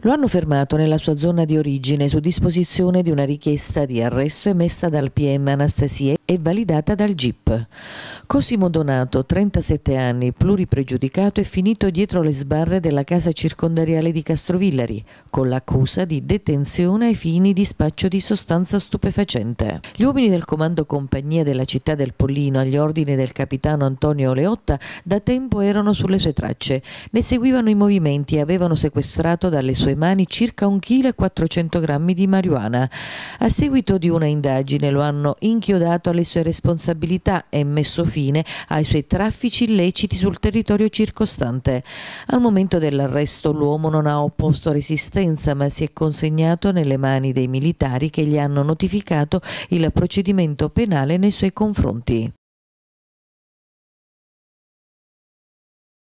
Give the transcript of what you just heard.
Lo hanno fermato nella sua zona di origine su disposizione di una richiesta di arresto emessa dal PM Anastasie e validata dal GIP. Cosimo Donato, 37 anni, pluripregiudicato, è finito dietro le sbarre della casa circondariale di Castrovillari con l'accusa di detenzione ai fini di spaccio di sostanza stupefacente. Gli uomini del comando compagnia della città del Pollino, agli ordini del capitano Antonio Leotta, da tempo erano sulle sue tracce. Ne seguivano i movimenti e avevano sequestrato dalle sue mani circa 1,4 kg di marijuana. A seguito di una indagine lo hanno inchiodato alle sue responsabilità e messo fine ai suoi traffici illeciti sul territorio circostante. Al momento dell'arresto l'uomo non ha opposto resistenza, ma si è consegnato nelle mani dei militari che gli hanno notificato il procedimento penale nei suoi confronti.